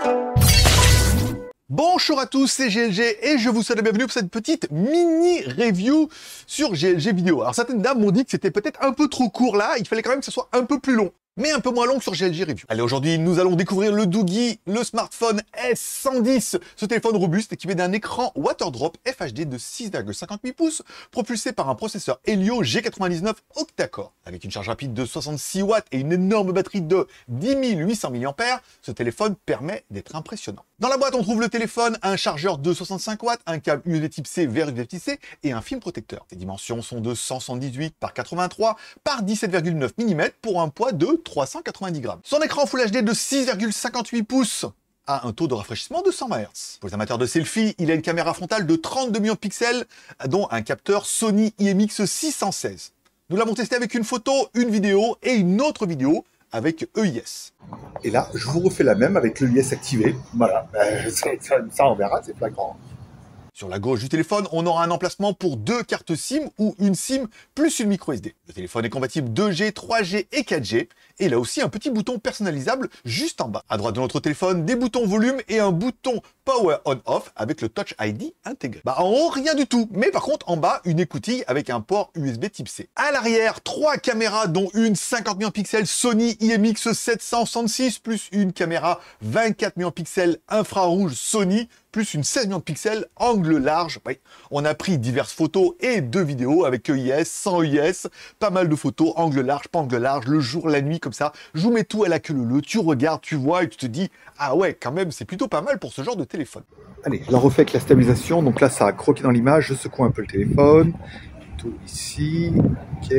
Bonjour à tous, c'est GLG et je vous souhaite la bienvenue pour cette petite mini review sur GLG vidéo. Alors certaines dames m'ont dit que c'était peut-être un peu trop court là, il fallait quand même que ce soit un peu plus long, mais un peu moins long que sur GLG Review. Allez, aujourd'hui, nous allons découvrir le Doogee, le smartphone S110, ce téléphone robuste équipé d'un écran Waterdrop FHD de 6,58 pouces, propulsé par un processeur Helio G99 octa-core. Avec une charge rapide de 66 watts et une énorme batterie de 10 800 mAh, ce téléphone permet d'être impressionnant. Dans la boîte, on trouve le téléphone, un chargeur de 65 watts, un câble USB type C vers USB type C et un film protecteur. Les dimensions sont de 178 par 83 par 17,9 mm pour un poids de 390 grammes. Son écran Full HD de 6,58 pouces a un taux de rafraîchissement de 100 Hz. Pour les amateurs de selfie, il a une caméra frontale de 32 millions de pixels, dont un capteur Sony IMX616. Nous l'avons testé avec une photo, une vidéo et une autre vidéo avec EIS. Et là, je vous refais la même avec l'EIS activé. Voilà, ça on verra, c'est flagrant. Sur la gauche du téléphone, on aura un emplacement pour deux cartes SIM ou une SIM plus une micro SD. Le téléphone est compatible 2G, 3G et 4G. Et il a aussi un petit bouton personnalisable juste en bas. À droite de notre téléphone, des boutons volume et un bouton Power On-Off avec le Touch ID intégré. En haut, rien du tout. Mais par contre, en bas, une écoutille avec un port USB type C. À l'arrière, trois caméras dont une 50 millions de pixels Sony IMX766 plus une caméra 24 millions de pixels infrarouge Sony plus une 16 millions de pixels angle large. Oui, on a pris diverses photos et deux vidéos avec EIS, sans EIS, pas mal de photos, angle large, pas angle large, le jour, la nuit, comme ça. Je vous mets tout à la queue leu, tu regardes, tu vois et tu te dis, ah ouais, quand même, c'est plutôt pas mal pour ce genre de téléphone. Allez, je la refais avec la stabilisation. Donc là, ça a croqué dans l'image. Je secoue un peu le téléphone. Tout ici. Ok.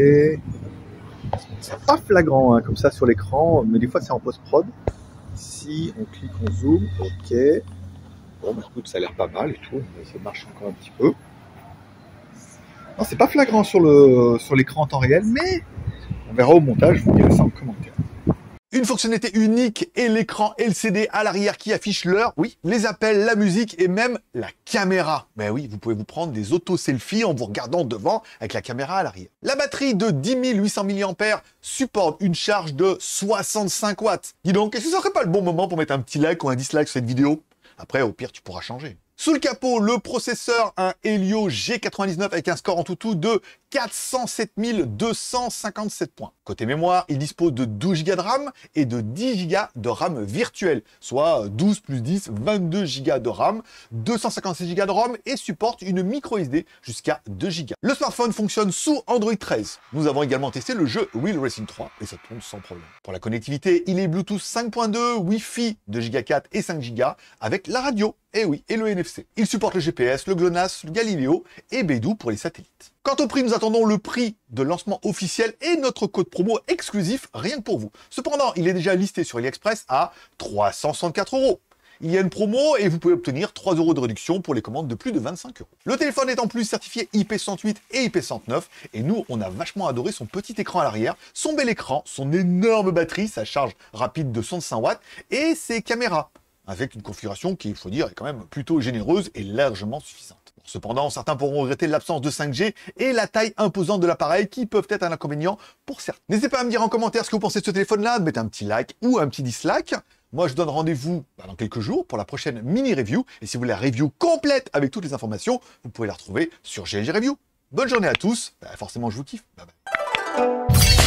C'est pas flagrant hein, comme ça sur l'écran, mais des fois c'est en post-prod. Ici, on clique, on zoome. Ok. Bon, bah, écoute, ça a l'air pas mal et tout, mais ça marche encore un petit peu. Non, c'est pas flagrant sur l'écran en temps réel, mais on verra au montage, je vous dirai ça en commentaire. Une fonctionnalité unique est l'écran LCD à l'arrière qui affiche l'heure, oui, les appels, la musique et même la caméra. Ben oui, vous pouvez vous prendre des auto-selfies en vous regardant devant avec la caméra à l'arrière. La batterie de 10 800 mAh supporte une charge de 65 watts. Dis donc, est-ce que ce serait pas le bon moment pour mettre un petit like ou un dislike sur cette vidéo? Après, au pire, tu pourras changer. Sous le capot, le processeur, un Helio G99 avec un score en tout de 407 257 points. Côté mémoire, il dispose de 12 Go de RAM et de 10 Go de RAM virtuelle, soit 12 plus 10, 22 Go de RAM, 256 Go de ROM et supporte une micro SD jusqu'à 2 Go. Le smartphone fonctionne sous Android 13. Nous avons également testé le jeu Wheel Racing 3 et ça tourne sans problème. Pour la connectivité, il est Bluetooth 5.2, Wi-Fi 2 Go 4 et 5 Go avec la radio. Et oui, et le NFC. Il supporte le GPS, le GLONASS, le Galileo et Beidou pour les satellites. Quant au prix, nous attendons le prix de lancement officiel et notre code promo exclusif rien que pour vous. Cependant, il est déjà listé sur AliExpress à 364 €. Il y a une promo et vous pouvez obtenir 3 € de réduction pour les commandes de plus de 25 €. Le téléphone est en plus certifié IP108 et IP109 et nous, on a vachement adoré son petit écran à l'arrière, son bel écran, son énorme batterie, sa charge rapide de 65 watts et ses caméras, avec une configuration qui, il faut dire, est quand même plutôt généreuse et largement suffisante. Cependant, certains pourront regretter l'absence de 5G et la taille imposante de l'appareil qui peuvent être un inconvénient pour certains. N'hésitez pas à me dire en commentaire ce que vous pensez de ce téléphone-là, de mettre un petit like ou un petit dislike. Moi, je donne rendez-vous dans quelques jours pour la prochaine mini-review. Et si vous voulez la review complète avec toutes les informations, vous pouvez la retrouver sur GLG Review. Bonne journée à tous. Forcément, je vous kiffe. Bye bye.